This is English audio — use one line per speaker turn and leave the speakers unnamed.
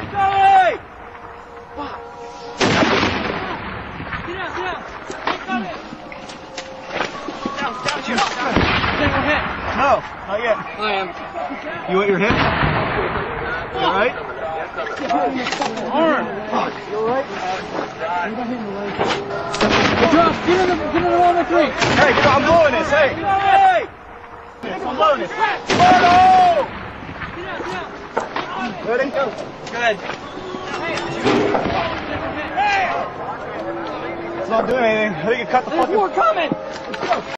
Charlie! Fuck. Get out, get out. Hey, Charlie. Down, Jim. Single hit.
No, not yet.
I am.
You want your hip? You alright?
Arm.
Fuck. You alright?
Drop. Get in the 103.
Hey, I'm blowing this, hey!
Hey!
I'm blowing this.
Photo!
Ready? Go.
Good.
It's not doing anything. I think it cut the fucking...
There's more coming!